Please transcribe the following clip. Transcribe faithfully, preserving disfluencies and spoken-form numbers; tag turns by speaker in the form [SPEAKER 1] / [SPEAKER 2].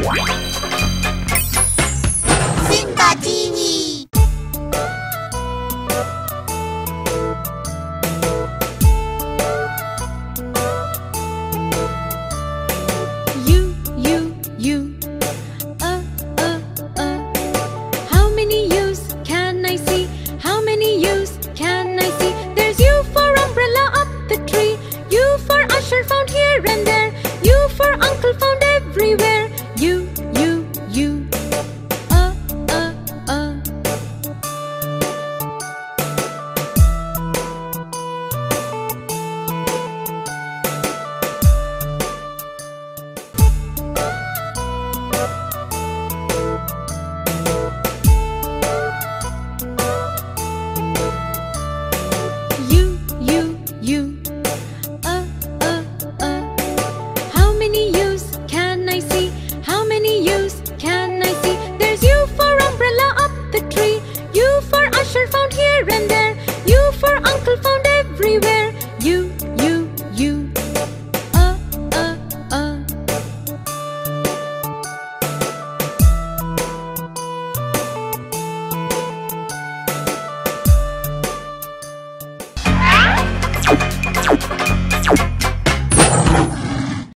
[SPEAKER 1] Simba T V.
[SPEAKER 2] U, U, U. Uh, uh, uh. How many U's can I see? How many U's can I see? There's U for umbrella up the tree. U for usher found here and there. U for uncle found everywhere. U, U, U. Uh, uh, uh. U, U, U. Uh, uh, uh. How many U's can I see? How many U's can I see? There's U for umbrella up the tree. U for usher found here and there. U for uncle found everywhere.